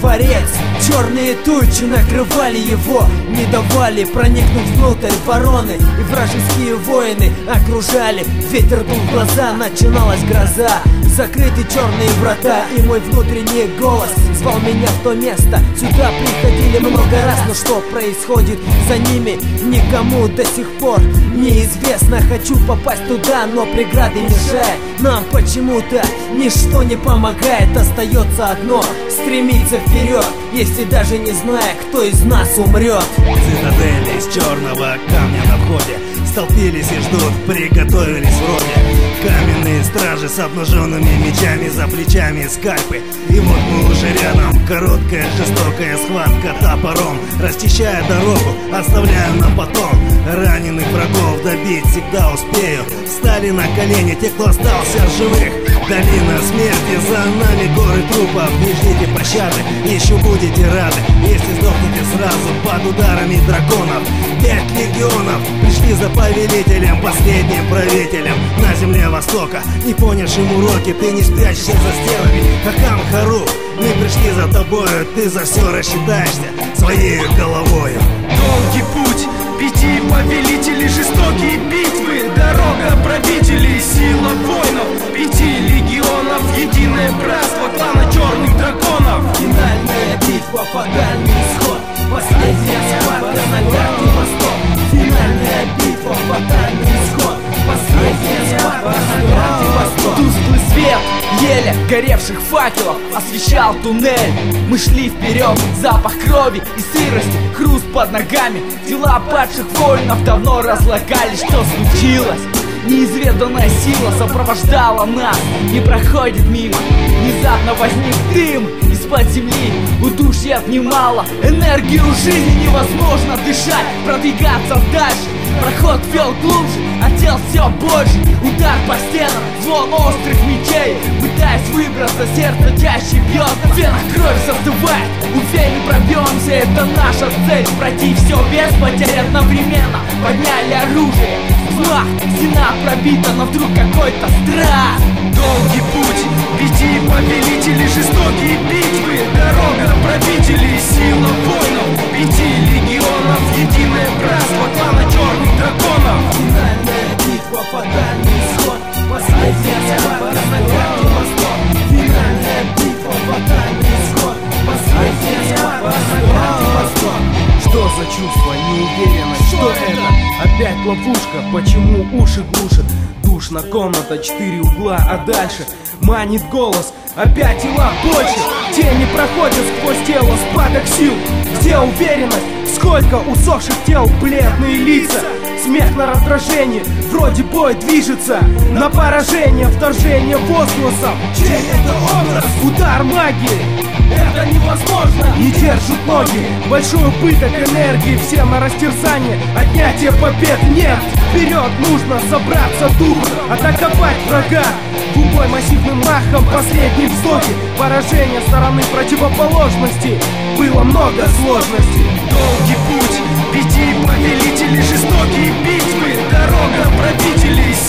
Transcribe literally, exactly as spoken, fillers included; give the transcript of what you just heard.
дворец. Черные тучи накрывали его, не давали проникнуть внутрь вороны. И вражеские воины окружали, ветер дул в глаза, начиналась гроза. Закрыты черные врата, и мой внутренний голос звал меня в то место. Сюда приходили много раз, но что происходит за ними, никому до сих пор неизвестно. Хочу попасть туда, но преграды мешают. Нам почему-то ничто не помогает. Остается одно — стремиться вперед, если даже не зная, кто из нас умрет. Цитадели из черного камня на входе столпились и ждут, приготовились вроде. Каменные стражи с обнаженными мечами, за плечами скальпы. И вот мы уже рядом, короткая жестокая схватка топором. Расчищая дорогу, оставляю на потом. Раненых врагов добить всегда успею. Встали на колени те, кто остался в живых. Долина смерти, за нами горы трупов. Не ждите пощады, еще будете рады, если сдохнете сразу под ударами драконов. Пять легионов пришли за повелителем, последним правителем на земле Востока. Не понявшим уроки, ты не спрячешься за стенами. Хакам Харух, мы пришли за тобою, ты за все рассчитаешься своей головою. Долгий путь, пяти повелителей, жестокие битвы, дорога правителей, сила воинов, пяти легионов, единое братство клана черных драконов. Финальная битва, фатальный исход, последняя схватка на карте Восток. Финальная битва, фатальный исход, последняя схватка на карте Восток. Тусклый свет еле горевших факелов освещал туннель. Мы шли вперед, запах крови и сырости, хруст под ногами. Тела падших воинов давно разлагались. Что случилось? Неизведанная сила сопровождала нас, не проходит мимо. Внезапно возник дым из-под земли, удушье отнимало энергию жизни. Невозможно дышать, продвигаться дальше. Проход вел глубже, а тел все больше. Удар по стенам, звон острых мечей. Пытаясь выбраться, сердце чаще бьет, в венах кровь застывает. Уверен, пробьемся, это наша цель. Пройти все без потерь одновременно. Подняли оружие, взмах, стена пробита, но вдруг какой-то страх. Долгий путь, пяти повелителей, жестокие битвы, дорога правителей, сила воинов, пяти легионов, единое братство клана черных драконов. Финальная битва, фатальный исход, последняя схватка на карте Восток. Финальная битва, фатальный исход, последняя схватка на карте Восток. Что за чувство, неуверенность, что это? Опять ловушка, почему уши глушат? Душно, комната, четыре угла, а дальше манит голос. Опять тела больше, тени проходят сквозь тело, спадок сил. Где уверенность? Сколько усохших тел, бледные лица. Смех на раздражение, вроде бой движется. На поражение, вторжение возгласов. Чей это образ? Удар магии. Это невозможно. Не держат ноги, большой убыток энергии. Все на растерзание, отнятие побед нет. Вперед нужно собраться духом, атаковать врага. В убой массивным махом, последние вздохи. Поражение стороны противоположности. Было много сложностей. Долгий путь, пяти повелителей, жестокие битвы, дорога правителей,